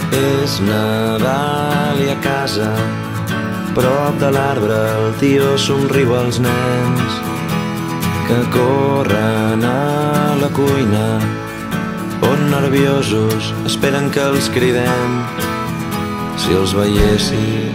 És Nadal i a casa, prop de l'arbre, el tio somriu als nens que corren a la cuina, on nerviosos esperen que els cridem. Si els veiessis